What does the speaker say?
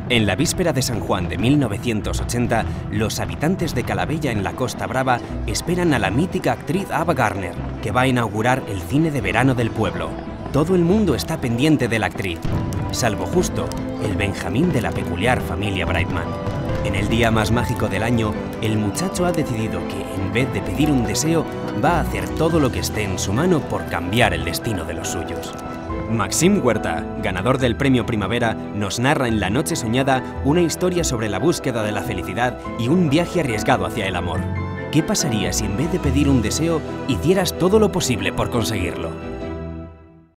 En la víspera de San Juan de 1980, los habitantes de Calabella en la Costa Brava esperan a la mítica actriz Ava Gardner, que va a inaugurar el cine de verano del pueblo. Todo el mundo está pendiente de la actriz, salvo justo el Benjamín de la peculiar familia Brightman. En el día más mágico del año, el muchacho ha decidido que, en vez de pedir un deseo, va a hacer todo lo que esté en su mano por cambiar el destino de los suyos. Maxim Huerta, ganador del Premio Primavera, nos narra en La Noche Soñada una historia sobre la búsqueda de la felicidad y un viaje arriesgado hacia el amor. ¿Qué pasaría si en vez de pedir un deseo, hicieras todo lo posible por conseguirlo?